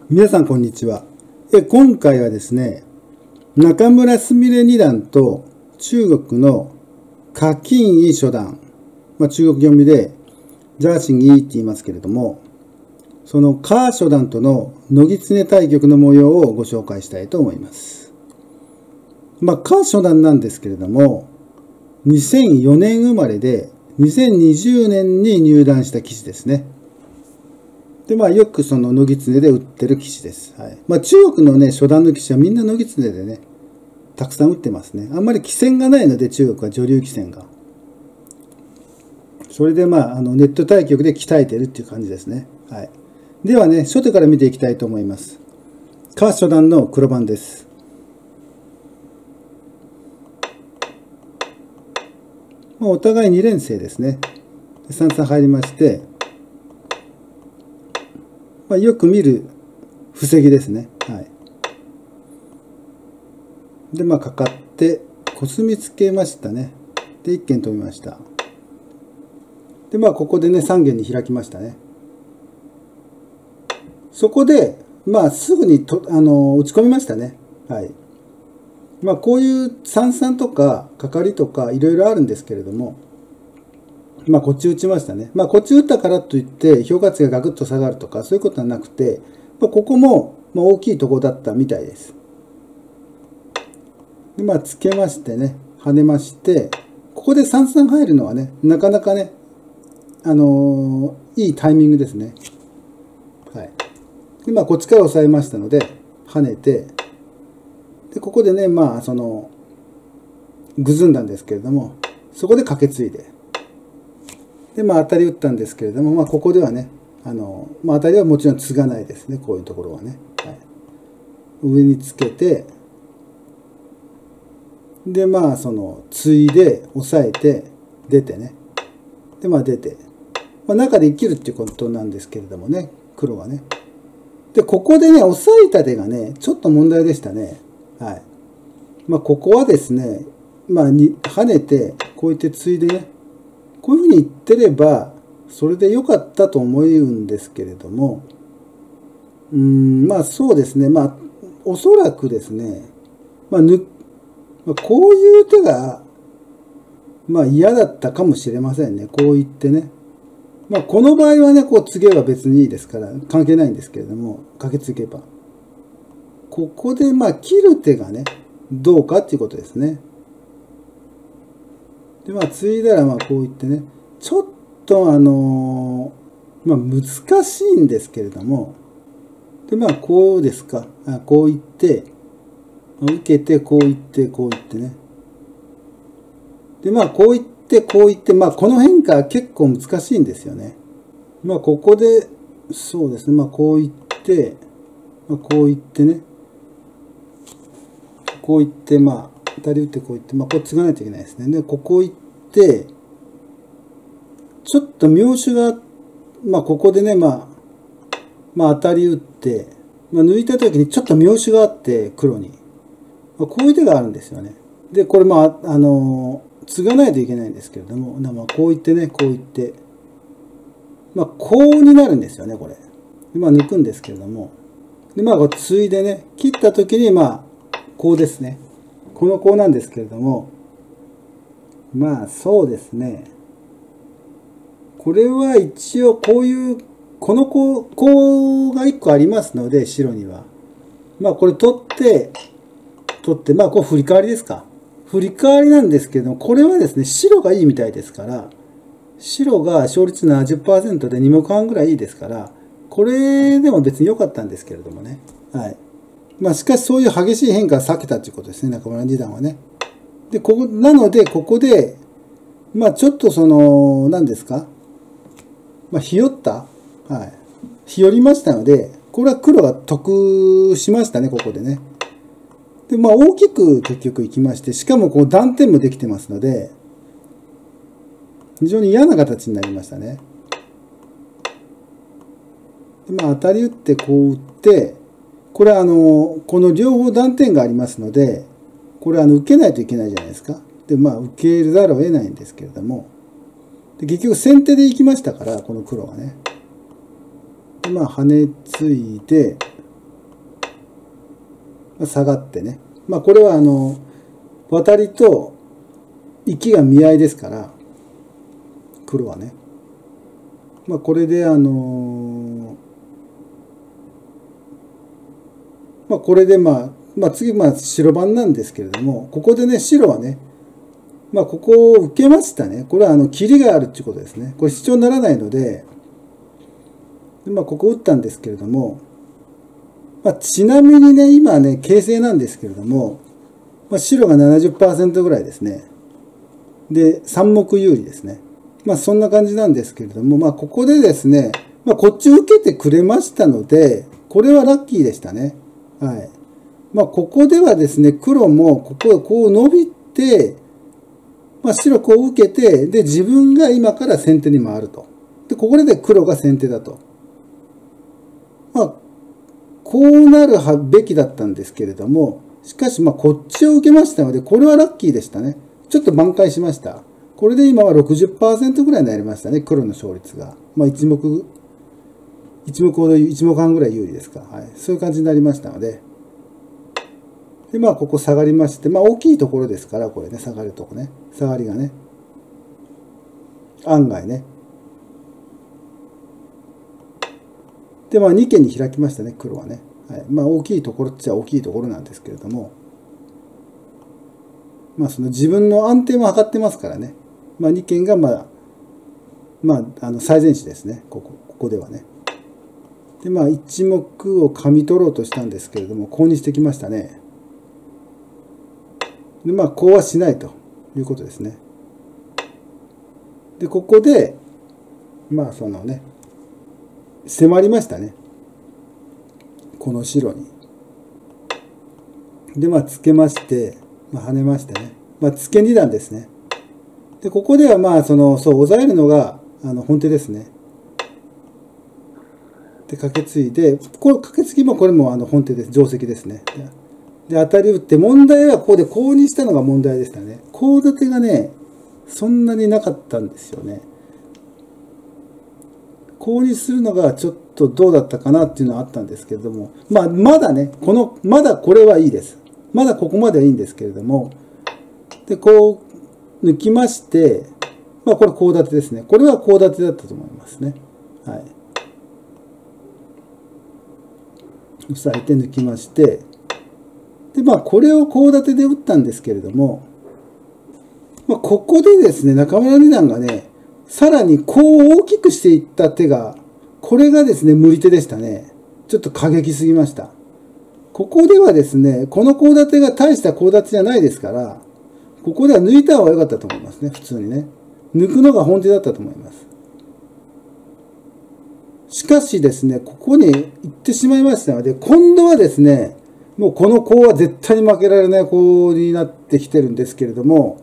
皆さんこんにちは。今回はですね、中村すみれ二段と中国の華金イ初段、中国読みでジャーシンイって言いますけれども、その華初段との乃木常対局の模様をご紹介したいと思います。華初段なんですけれども、2004年生まれで2020年に入段した棋士ですね。で、よくその乃木常で打ってる棋士です。はい。中国のね、初段の棋士はみんな乃木常でね、たくさん打ってますね。あんまり棋戦がないので、中国は女流棋戦が。それでネット対局で鍛えてるっていう感じですね。はい。ではね、初手から見ていきたいと思います。華初段の黒番です。お互い2連星ですね。3三入りまして、よく見る布石ですね。はい。で、かかって、コスミつけましたね。で、一間飛びました。で、ここでね、3間に開きましたね。そこで、すぐに打ち込みましたね。はい。こういう三々とか、かかりとか、いろいろあるんですけれども、こっち打ちましたね。こっち打ったからといって、評価値がガクッと下がるとか、そういうことはなくて、ここも、大きいところだったみたいです。で、つけましてね、跳ねまして、ここで三々入るのはね、なかなかね、いいタイミングですね。はい。で、こっちから押さえましたので、跳ねて、で、ここでね、ぐずんだんですけれども、そこで掛け継いで、で、当たり打ったんですけれども、ここではね、当たりはもちろん継がないですね、こういうところはね。はい、上につけて、で、継いで、押さえて、出てね。で、出て。中で生きるっていうことなんですけれどもね、黒はね。で、ここでね、押さえた手がね、ちょっと問題でしたね。はい。ここはですね、跳ねて、こうやって継いでね、こういうふうに言ってれば、それで良かったと思うんですけれども、そうですね、おそらくですね、こういう手が、嫌だったかもしれませんね。こう言ってね。この場合はね、継げば別にいいですから、関係ないんですけれども、掛け継げば。ここで、切る手がね、どうかっていうことですね。で、継いだら、こう言ってね、ちょっと、難しいんですけれども、で、こうですか。こう言って、受けて、こう言って、こう言ってね。で、こう言って、こう言って、この変化は結構難しいんですよね。ここで、そうですね、こう言って、こう言ってね。こう言って、当たり打ってこう言って、これ継がないといけないですね。で、ここ行って、ちょっと妙手が、ここでね、当たり打って、抜いた時にちょっと妙手があって、黒に。こういう手があるんですよね。で、これ継がないといけないんですけれども、こう言ってね、こう言って、こうになるんですよね、これ。で、抜くんですけれども。で、これ継いでね、切った時に、こうですね。このこうなんですけれども、そうですね。これは一応こういう、このこうが1個ありますので、白には。これ取って、これ振り替わりですか。振り替わりなんですけども、これはですね、白がいいみたいですから、白が勝率 70% で2目半ぐらいいいですから、これでも別に良かったんですけれどもね。はい。しかしそういう激しい変化は避けたということですね、中村二段はね。で、なので、ここで、ちょっと何ですか。ひよった。はい。ひよりましたので、これは黒が得しましたね、ここでね。で、大きく結局いきまして、しかも断点もできてますので、非常に嫌な形になりましたね。で、当たり打ってこう打って、これはこの両方断点がありますので、これ受けないといけないじゃないですか。で、受けざるを得ないんですけれども、で結局先手で行きましたから、この黒はね。で、跳ねついで、 下がってね。これは渡りと生きが見合いですから、黒はね。これでこれで次白番なんですけれども、ここでね、白はね、ここを受けましたね。これは切りがあるっていうことですね。これ主張にならないので、ここ打ったんですけれども、ちなみにね、今ね、形勢なんですけれども、白が 70% ぐらいですね。で、3目有利ですね。そんな感じなんですけれども、ここでですね、こっち受けてくれましたので、これはラッキーでしたね。はい。ここではですね、黒もここへこう伸びて、白こう受けて、で、自分が今から先手に回ると。で、ここで黒が先手だと。こうなるべきだったんですけれども、しかし、こっちを受けましたので、これはラッキーでしたね。ちょっと挽回しました。これで今は 60% ぐらいになりましたね、黒の勝率が。1目半ぐらい有利ですか。はい。そういう感じになりましたので。で、ここ下がりまして、大きいところですから、これね、下がるとこね。下がりがね。案外ね。で、2間に開きましたね、黒はね。はい。大きいところっちゃ大きいところなんですけれども、その自分の安定も図ってますからね。2間が最善手ですね。ここではね。で、1目を噛み取ろうとしたんですけれども、コウにしてきましたね。で、コウはしないということですね。で、ここで、そのね、迫りましたね。この白に。で、つけまして、跳ねましてね。つけ二段ですね。で、ここでは抑えるのが、本手ですね。で、カケツイで、これ、カケツギもこれも本手です。定石ですね。で、当たり打って、問題はここでコウにしたのが問題でしたね。コウ立てがね、そんなになかったんですよね。コウにするのがちょっとどうだったかなっていうのはあったんですけれども、まだね、まだこれはいいです。まだここまではいいんですけれども、で、こう、抜きまして、これコウ立てですね。これはコウ立てだったと思いますね。はい。押さえて抜きまして、で、これをコウ立てで打ったんですけれども、ここでですね、中村二段がね、さらにコウを大きくしていった手が、これがですね、無理手でしたね。ちょっと過激すぎました。ここではですね、このコウ立てが大したコウ立てじゃないですから、ここでは抜いた方が良かったと思いますね、普通にね。抜くのが本手だったと思います。しかしですね、ここに行ってしまいましたので、今度はですね、もうこのコウは絶対に負けられないコウになってきてるんですけれども、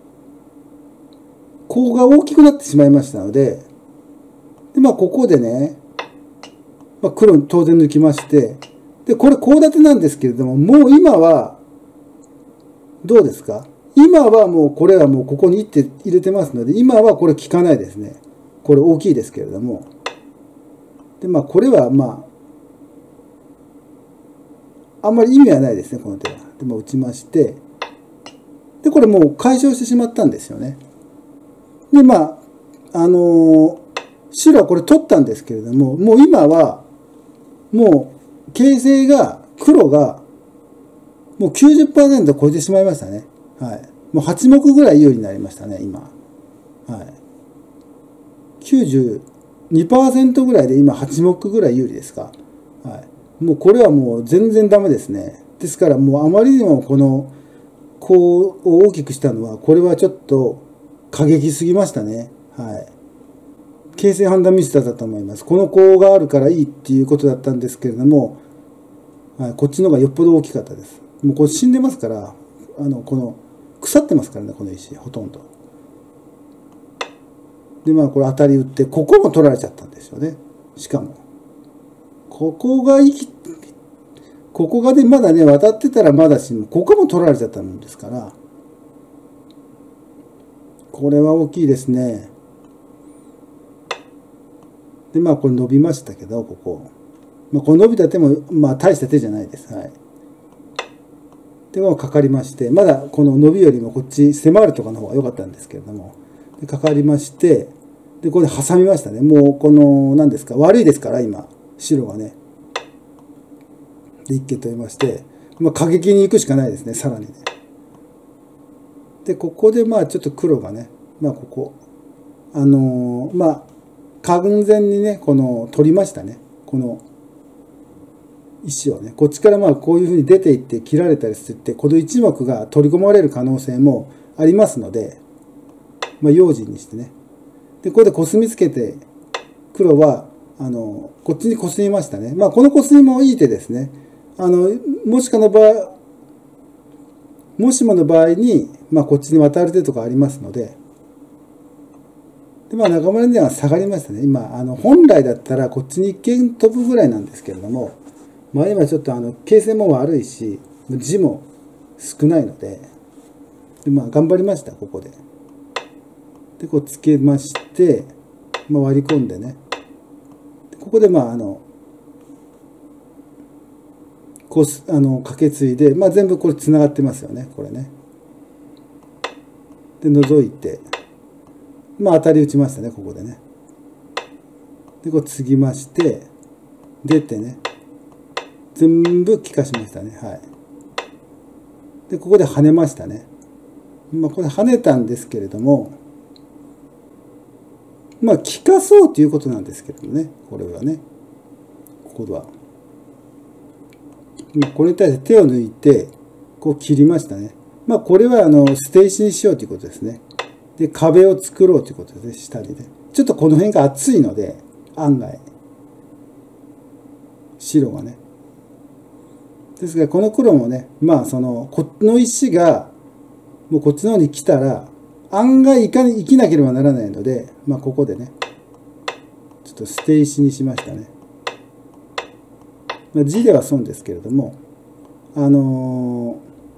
コウが大きくなってしまいましたので、で、ここでね、黒当然抜きまして、で、これコウ立てなんですけれども、もう今は、どうですか？今はもうこれはもうここに入れてますので、今はこれ効かないですね。これ大きいですけれども。で、これはあんまり意味はないですね、この手は。で、打ちまして、で、これもう解消してしまったんですよね。で、白はこれ取ったんですけれども、もう今は、もう、形勢が、黒が、もう 90% 超えてしまいましたね。はい。もう8目ぐらい有利になりましたね、今。はい。92% ぐらいで今8目ぐらい有利ですか。はい。もうこれはもう全然ダメですね。ですからもうあまりにもこの、こうを大きくしたのは、これはちょっと過激すぎましたね。はい。形勢判断ミスだったと思います。このコウがあるからいいっていうことだったんですけれども、はい、こっちの方がよっぽど大きかったです。もうこれ死んでますから、この、腐ってますからね、この石、ほとんど。で、これ当たり打って、ここも取られちゃったんですよね。しかも。ここがね、まだね、渡ってたらまだしも、ここも取られちゃったもんですから、これは大きいですね。で、これ伸びましたけど、ここ。この伸びた手も、大した手じゃないです。はい。 でもかかりまして、まだこの伸びよりもこっち迫るとかの方が良かったんですけれども、でかかりまして、で、これで挟みましたね。もうこの、何ですか、悪いですから、今、白がね。で、一見取りまして、まあ、過激に行くしかないですね、さらにね。で、ここでまあ、ちょっと黒がね、まあ、ここ、まあ、完全にね、この、取りましたね。この、石をね、こっちからまあこういうふうに出ていって切られたりして、この一目が取り込まれる可能性もありますので、まあ、用心にしてね。で、これでコスミつけて、黒は、こっちにコスみましたね。まあ、このコスミもいい手ですね。もしもの場合に、まあ、こっちに渡る手とかありますので、で、まあ、中村には下がりましたね。今、本来だったらこっちに一見飛ぶぐらいなんですけれども、まあ、今ちょっと形勢も悪いし、字も少ないので、まあ、頑張りました、ここで。で、こうつけまして、まあ、割り込んでね。ここで、まあ、かけ継いで、まあ、全部これ繋がってますよね、これね。で、覗いて、まあ、当たり打ちましたね、ここでね。で、こう継ぎまして、出てね。全部効かしましたね。はい。で、ここで跳ねましたね。まあ、これ跳ねたんですけれども、まあ、効かそうということなんですけどね。これはね。ここは。これに対して手を抜いて、こう切りましたね。まあ、これは捨て石にしようということですね。で、壁を作ろうということですね。下にね。ちょっとこの辺が厚いので、案外。白がね。ですが、この黒もね、まあ、この石が、もうこっちの方に来たら、案外生きなければならないので、まあ、ここでね、ちょっと捨て石にしましたね。まあ、地では損ですけれども、も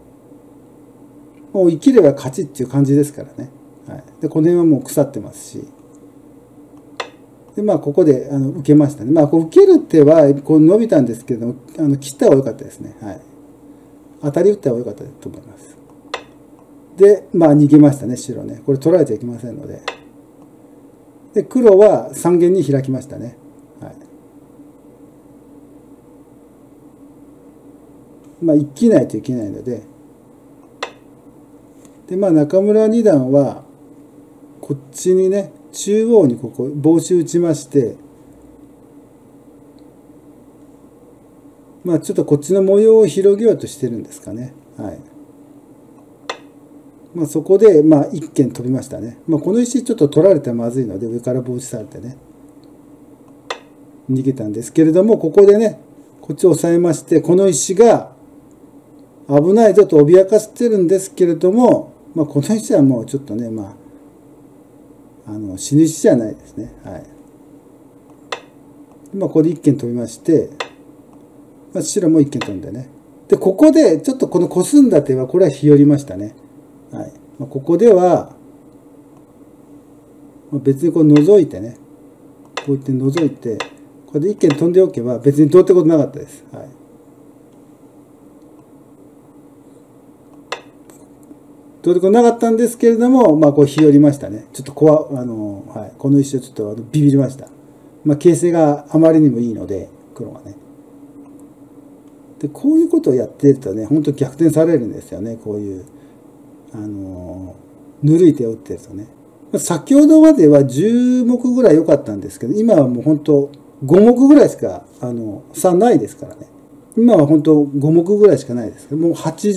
う生きれば勝ちっていう感じですからね。はい。で、この辺はもう腐ってますし。で、まあ、ここで受けましたね。まあ、こう受ける手はこう伸びたんですけれども、切った方が良かったですね。はい。当たり打った方が良かったと思います。で、まあ、逃げましたね、白ね。これ取られちゃいけませんので。で、黒は三間に開きましたね。はい。まあ、生きないといけないので。で、まあ、中村二段は、こっちにね、中央にここ、帽子打ちまして、まあ、ちょっとこっちの模様を広げようとしてるんですかね。はい。まあ、そこで、まあ、一間飛びましたね。まあ、この石ちょっと取られたらまずいので、上から防止されてね、逃げたんですけれども、ここでね、こっちを押さえまして、この石が危ないぞと脅かしてるんですけれども、まあ、この石はもうちょっとね、まあ、死ぬ石じゃないですね。はい。まあ、ここで一間飛びまして、まあ、白も一間飛んでね。で、ここで、ちょっとこのコスんだ手は、これは日和りましたね。はい。まあ、ここでは、別にこう覗いてね、こうやって覗いて、これで一間飛んでおけば、別にどうってことなかったです。はい。どうってことなかったんですけれども、まあ、こう日和りましたね。ちょっとはい。この石をちょっとビビりました。まあ、形勢があまりにもいいので、黒がね。で、こういうことをやってるとね、本当逆転されるんですよね。こういう、ぬるい手を打ってるとね。先ほどまでは10目ぐらい良かったんですけど、今はもう本当5目ぐらいしか、差ないですからね。今は本当5目ぐらいしかないですけど、もう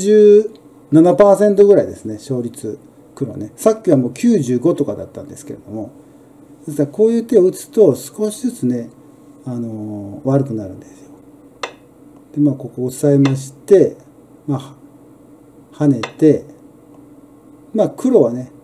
87%ぐらいですね、勝率、黒ね。さっきはもう95とかだったんですけれども、ですからこういう手を打つと少しずつね、悪くなるんですよ。で、まあ、ここ押さえまして、まあ、跳ねて、まあ、黒はね、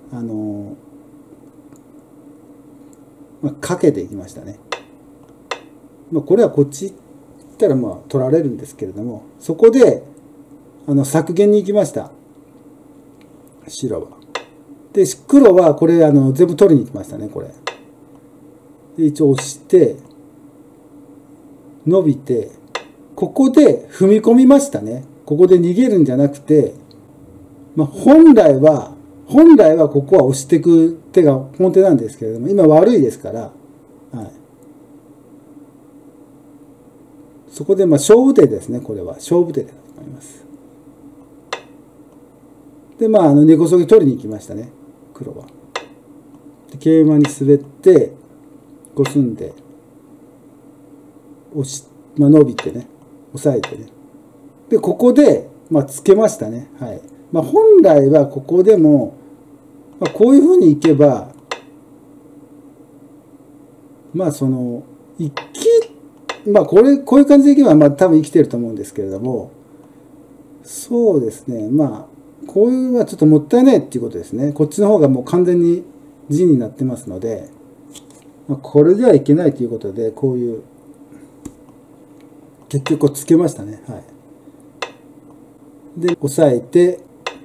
まあ、かけていきましたね。まあ、これはこっち行ったらまあ取られるんですけれども、そこで削減に行きました。白は。で、黒はこれ全部取りに行きましたね、これ。で、一応押して、伸びて、ここで踏み込みましたね。 ここで逃げるんじゃなくて、本来はここは押していく手が本手なんですけれども、今悪いですから、はい、そこで勝負手ですね。これは勝負手だと思います。で根こそぎ取りに行きましたね、黒は。で桂馬に滑ってコスんで伸びてね、押さえてね。でここでつけましたね。はい。本来はここでも、こういうふうにいけば、こういう感じでいけば、多分生きてると思うんですけれども、そうですね。こういうのはちょっともったいないっていうことですね。こっちの方がもう完全に地になってますので、これではいけないということで、こういう、結局つけましたね。はい。で、押さえて、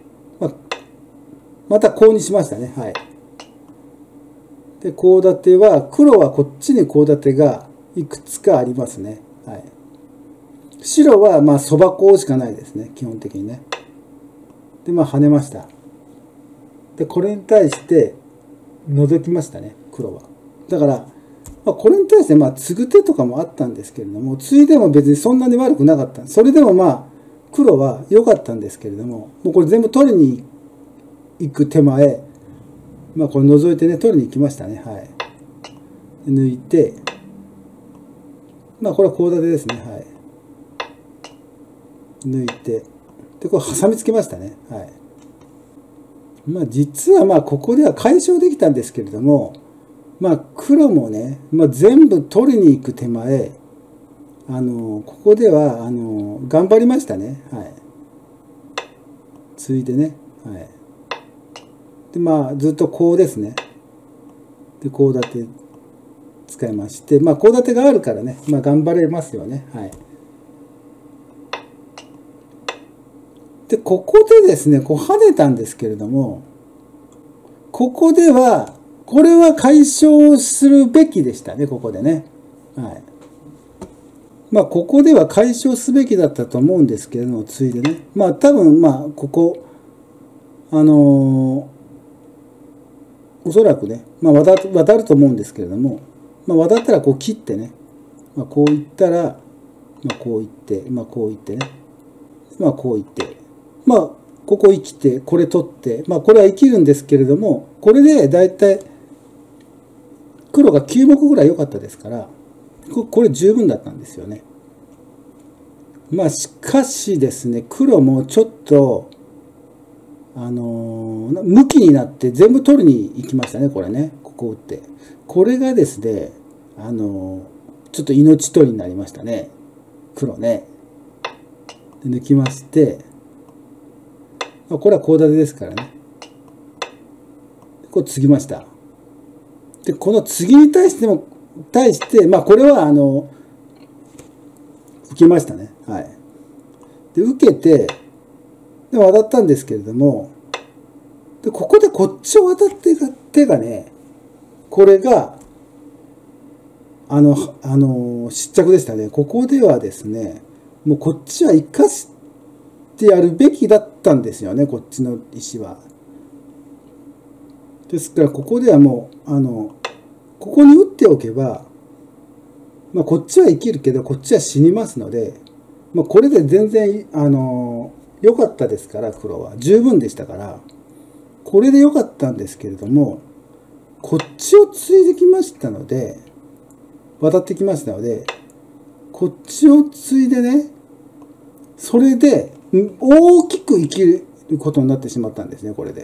またコウにしましたね。はい。で、コウ立ては、黒はこっちにコウ立てがいくつかありますね。はい。白はそばコウしかないですね。基本的にね。で、跳ねました。で、これに対して覗きましたね。黒は。だから、これに対して継ぐ手とかもあったんですけれども、継いでも別にそんなに悪くなかった。それでも黒は良かったんですけれども、もうこれ全部取りに行く手前、これ覗いてね、取りに行きましたね。はい。抜いて、これはコウ立てですね。はい。抜いて、で、これ挟みつけましたね。はい。実はここでは解消できたんですけれども、黒もね、全部取りに行く手前、ここでは、頑張りましたね。はい。ついでね。はい。で、ずっとコウですね。で、コウ立て使いまして、コウ立てがあるからね、頑張れますよね。はい。で、ここでですね、跳ねたんですけれども、ここでは、これは解消するべきでしたね、ここでね。はい。ここでは解消すべきだったと思うんですけれども、ついでね。多分、ここ、おそらくね、渡ると思うんですけれども、渡ったらこう切ってね、こういったら、こういって、こういってね、こういって、ここ生きて、これ取って、これは生きるんですけれども、これでだいたい黒が9目ぐらい良かったですから、これ十分だったんですよね。しかしですね、黒もちょっと、向きになって全部取りに行きましたね、これね。ここ打って。これがですね、ちょっと命取りになりましたね。黒ね。で抜きまして、これはコウ立てですからね。こう継ぎました。で、この継ぎに対して、これは、受けましたね。はい。で、受けて、で、渡ったんですけれども、で、ここでこっちを渡って手がね、これが、失着でしたね。ここではですね、もうこっちは生かしてやるべきだったんですよね、こっちの石は。ですから、ここではもう、ここに打っておけば、こっちは生きるけど、こっちは死にますので、これで全然、良かったですから、黒は。十分でしたから、これで良かったんですけれども、こっちを継いできましたので、渡ってきましたので、こっちを継いでね、それで大きく生きることになってしまったんですね、これで。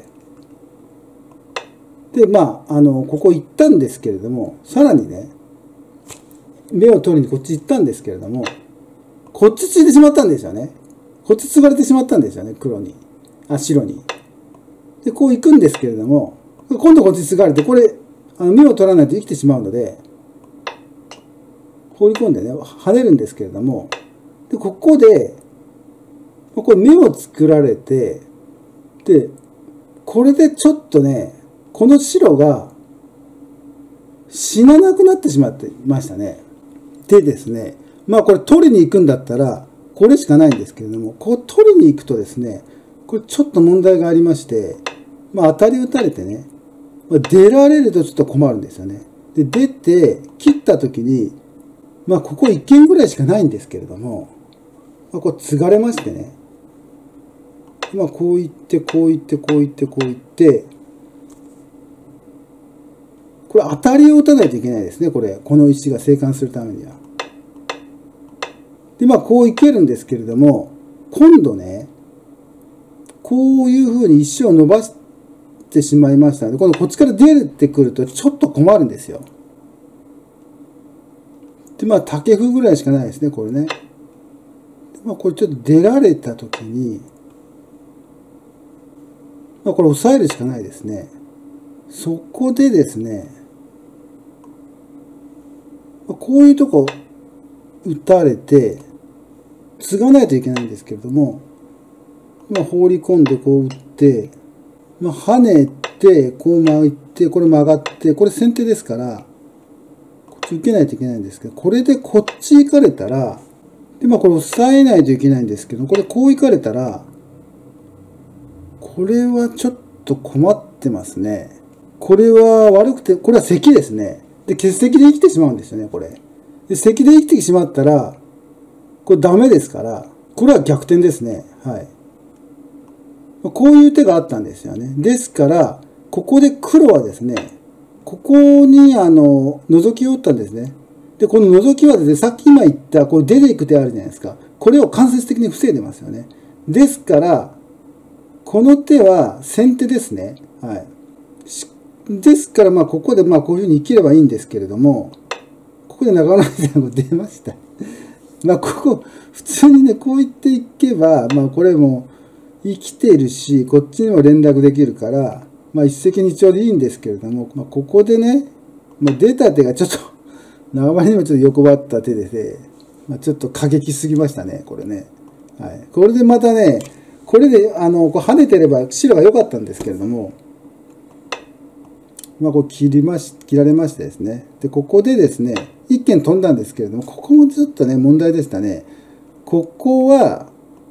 で、ここ行ったんですけれども、さらにね、目を取りにこっち行ったんですけれども、こっち継いでしまったんですよね。こっち継がれてしまったんですよね、白に。で、こう行くんですけれども、今度こっち継がれて、これ、目を取らないと生きてしまうので、放り込んでね、跳ねるんですけれども、で、ここで、これ目を作られて、で、これでちょっとね、この白が死ななくなってしまっていましたね。でですね、これ取りに行くんだったら、 これしかないんですけれども、こう取りに行くとですね、これちょっと問題がありまして、当たり打たれてね、出られるとちょっと困るんですよね。で、出て、切った時に、ここ1軒ぐらいしかないんですけれども、こう継がれましてね、こういって、こういって、こういって、こういって、これ当たりを打たないといけないですね、この石が生還するためには。で、こういけるんですけれども、今度ね、こういう風に石を伸ばしてしまいましたので、今度こっちから出てくるとちょっと困るんですよ。で、竹歩ぐらいしかないですね、これね。これちょっと出られたときに、これ押さえるしかないですね。そこでですね、こういうとこ打たれて、継がないといけないんですけれども、放り込んでこう打って、跳ねて、こう巻いて、これ曲がって、これ先手ですから、こっち受けないといけないんですけど、これでこっち行かれたら、で、これ押さえないといけないんですけど、これこう行かれたら、これはちょっと困ってますね。これは悪くて、これは石ですね。で、欠石で生きてしまうんですよね、これ。で、石で生きてしまったら、これダメですから、これは逆転ですね。はい。こういう手があったんですよね。ですから、ここで黒はですね、ここに覗きを打ったんですね。で、この覗きはですね、さっき今言った、こう出ていく手あるじゃないですか。これを間接的に防いでますよね。ですから、この手は先手ですね。はい。ですから、ここでこういうふうに生きればいいんですけれども、ここで中村さんが出ました。ここ、普通にね、こう言っていけば、これも生きているし、こっちにも連絡できるから、一石二鳥でいいんですけれども、ここでね、出た手がちょっと、中村にもちょっと横ばった手でちょっと過激すぎましたね、これね。はい。これでまたね、これで、こう跳ねてれば白が良かったんですけれども、こう切られましてですね。で、ここでですね、一件飛んだんですけれども、ここもちょっとね、問題でしたね。ここは、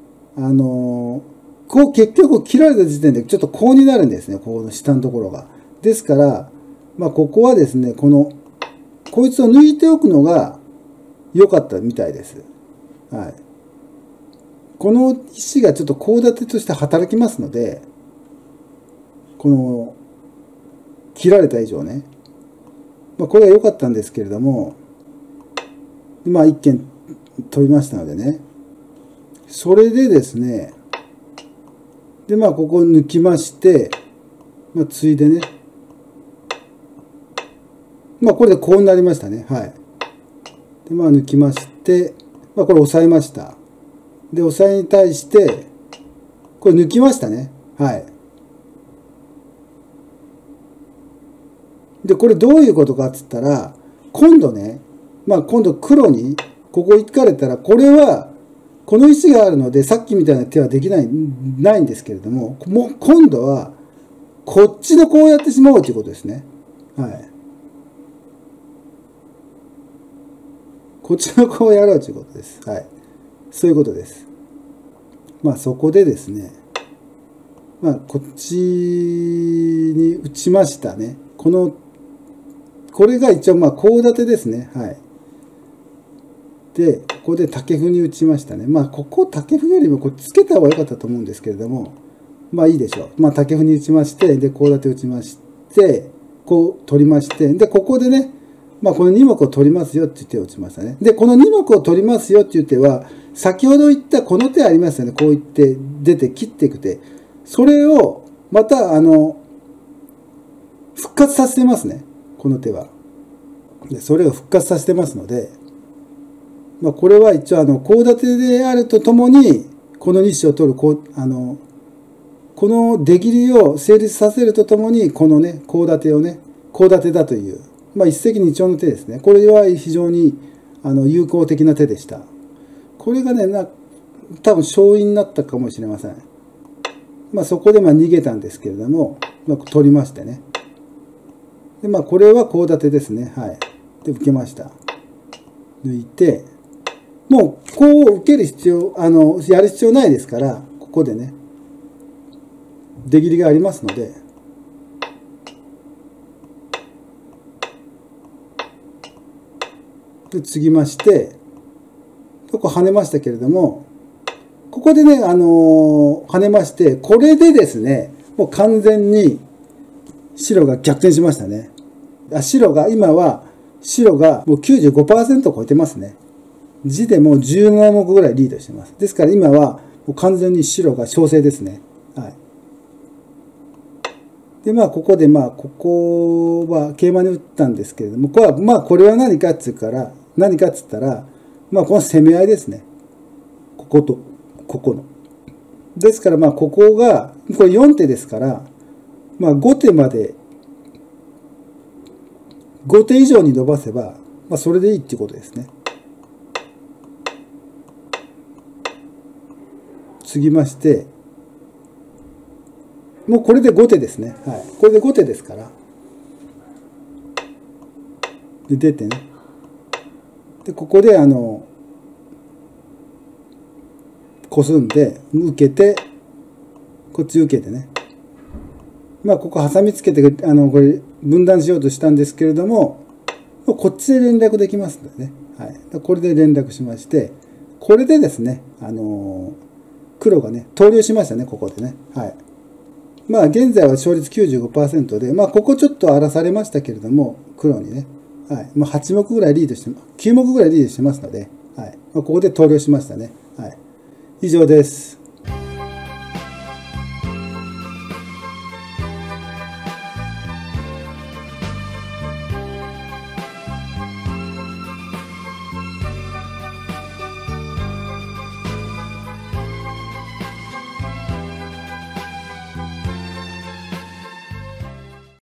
こう結局切られた時点でちょっとこうになるんですね。この下のところが。ですから、ここはですね、こいつを抜いておくのが良かったみたいです。はい。この石がちょっとコウ立てとして働きますので、この、切られた以上ね。これは良かったんですけれども、一件飛びましたのでね。それでですね、で、ここ抜きまして、ついでね。これでこうなりましたね。はい。で、抜きまして、これ押さえました。で、押さえに対して、これ抜きましたね。はい。で、これどういうことかって言ったら、今度ね、今度黒に、ここ行かれたら、これは、この石があるので、さっきみたいな手はできない、ないんですけれども、今度は、こっちのこうやってしまおうということですね。はい。こっちのこうやろうということです。はい。そういうことです。そこでですね、こっちに打ちましたね。これが一応コウ立てですね。はい。で、ここで竹歩に打ちましたね。ここ竹歩よりもこれつけた方が良かったと思うんですけれども、いいでしょう。竹歩に打ちまして、で、コウ立て打ちまして、こう取りまして、で、ここでね、この2目を取りますよっていう手を打ちましたね。で、この2目を取りますよっていう手は、先ほど言ったこの手ありますよね。こう言って出て切っていく手。それを、また、復活させてますね。この手は。で、それを復活させてますので、これは一応、コウ立てであるとともに、この2子を取る、この出切りを成立させるとともに、このね、コウ立てをね、コウ立てだという、一石二鳥の手ですね。これは非常に、有効的な手でした。これがね、多分勝因になったかもしれません。そこで逃げたんですけれども、取りましてね。で、これはコウ立てですね。はい。で、受けました。抜いて、 もうこう受ける必要、やる必要ないですから、ここでね、出切りがありますので、で継ぎまして、ここ跳ねましたけれども、ここでね、跳ねまして、これでですね、もう完全に白が逆転しましたね。今は白がもう 95% を超えてますね。地でも17目ぐらいリードしてます。ですから今はもう完全に白が勝勢ですね。はい。で、まあ、ここで、ここは桂馬に打ったんですけれども、これは何かっつったら、この攻め合いですね。ここと、ここの。ですから、ここが、これ4手ですから、5手まで、5手以上に伸ばせば、それでいいっていうことですね。継ぎまして、もうこれで5手ですね。はい。これで5手ですから。で、出てね。で、ここで、こすんで、受けて、こっち受けてね。ここ挟みつけて、これ、分断しようとしたんですけれども、こっちで連絡できますのでね。はい。これで連絡しまして、これでですね、黒がね、投了しましたね、ここでね。はい。現在は勝率 95% で、ここちょっと荒らされましたけれども、黒にね。はい。8目ぐらいリードして、9目ぐらいリードしてますので、はい。ここで投了しましたね。はい。以上です。